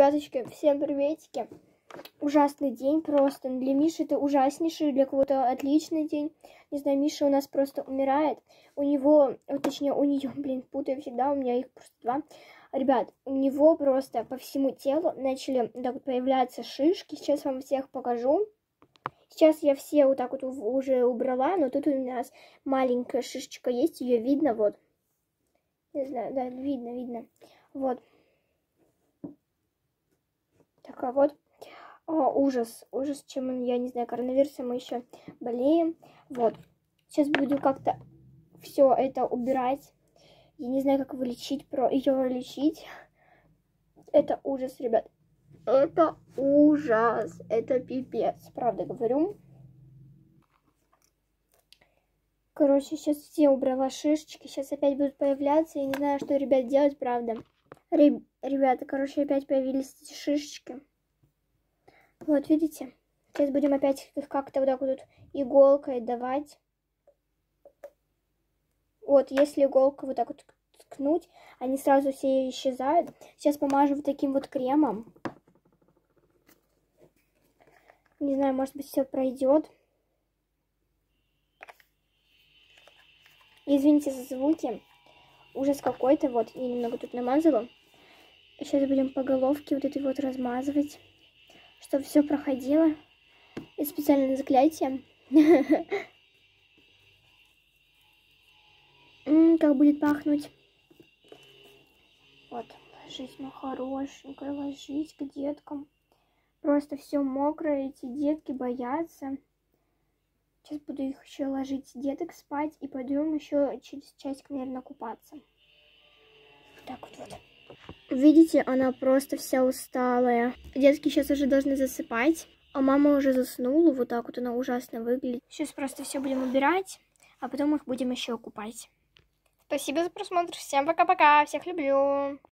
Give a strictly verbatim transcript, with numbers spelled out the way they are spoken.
Ребяточки, всем приветики. Ужасный день просто. Для Миши это ужаснейший, для кого-то отличный день. Не знаю, Миша у нас просто умирает. У него, точнее, у нее, блин, путаю всегда, у меня их просто два. Ребят, у него просто по всему телу начали так вот появляться шишки. Сейчас вам всех покажу. Сейчас я все вот так вот уже убрала, но тут у нас маленькая шишечка есть, ее видно, вот. Не знаю, да, видно, видно. Вот. Такая вот. О, ужас, ужас, чем, я не знаю, коронавирусом мы еще болеем. Вот. Сейчас буду как-то все это убирать. Я не знаю, как вылечить, про ее лечить. Это ужас, ребят. Это ужас. Это пипец, правда говорю. Короче, сейчас все убрала шишечки. Сейчас опять будут появляться. Я не знаю, что, ребят, делать, правда. Реб... Ребята, короче, опять появились эти шишечки. Вот, видите? Сейчас будем опять их как-то вот так вот иголкой давать. Вот, если иголку вот так вот ткнуть, они сразу все исчезают. Сейчас помажу вот таким вот кремом. Не знаю, может быть, все пройдет. Извините за звуки. Ужас какой-то. Вот, я немного тут намазала. Сейчас будем по головке вот этой вот размазывать, чтобы все проходило. И специальное заклятие. Как будет пахнуть. Вот, ложись, моя хорошенькая, ложись к деткам. Просто все мокрое, эти детки боятся. Сейчас буду их еще ложить, деток спать, и пойдем еще через часик, наверное, купаться. Так вот вот. Видите, она просто вся усталая. Детки сейчас уже должны засыпать, а мама уже заснула. Вот так вот она ужасно выглядит. Сейчас просто все будем убирать, а потом их будем еще купать. Спасибо за просмотр. Всем пока-пока. Всех люблю.